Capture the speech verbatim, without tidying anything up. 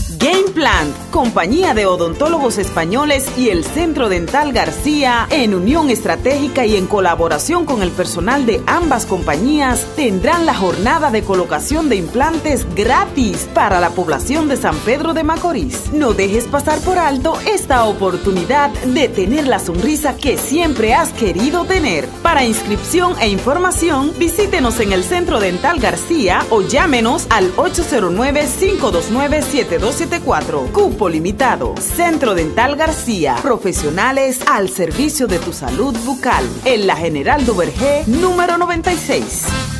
Gameplant, compañía de odontólogos españoles y el Centro Dental García, en unión estratégica y en colaboración con el personal de ambas compañías, tendrán la jornada de colocación de implantes gratis para la población de San Pedro de Macorís. No dejes pasar por alto esta oportunidad de tener la sonrisa que siempre has querido tener. Para inscripción e información, visítenos en el Centro Dental García o llámenos al ocho cero nueve, cinco dos nueve, siete dos siete cuatro. Cupo limitado. Centro Dental García. Profesionales al servicio de tu salud bucal. En la General Duvergé, número noventa y seis.